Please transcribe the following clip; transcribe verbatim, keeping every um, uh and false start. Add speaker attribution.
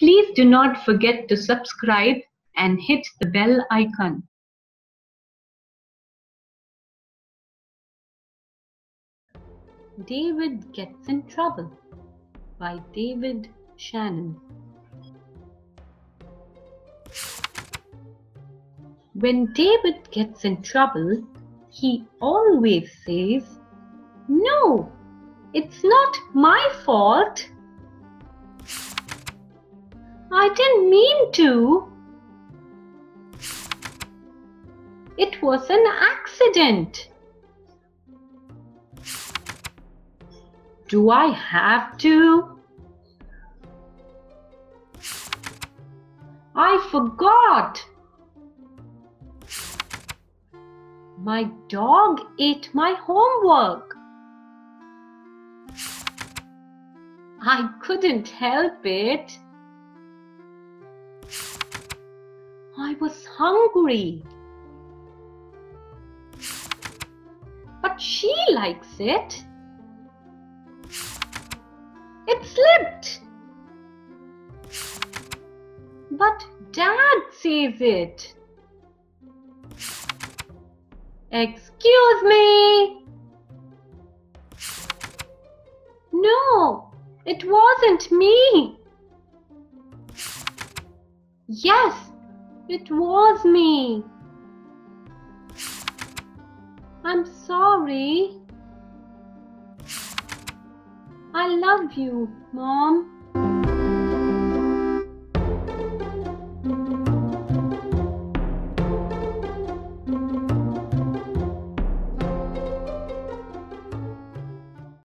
Speaker 1: Please do not forget to subscribe and hit the bell icon. David Gets in Trouble by David Shannon. When David gets in trouble, he always says, "No, it's not my fault. I didn't mean to. It was an accident." Do I have to? I forgot. My dog ate my homework. I couldn't help it. I was hungry. But she likes it. It slipped. But Dad says it. Excuse me. No, it wasn't me. Yes, it was me. I'm sorry. I love you, Mom.